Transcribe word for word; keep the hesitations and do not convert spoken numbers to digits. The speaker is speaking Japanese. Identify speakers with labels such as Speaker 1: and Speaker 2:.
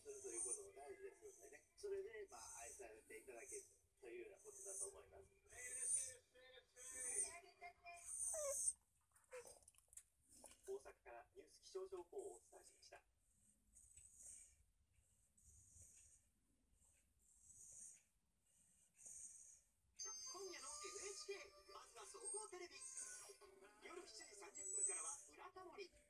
Speaker 1: するということも大事ですのでね、それで、まあ、愛されていただけるというようなことだと思います。大阪からニュース気象情報をお伝えしました。今夜の エヌエイチケー、まずは総合テレビ。夜しちじさんじゅっぷんからは「ブラタモリ」。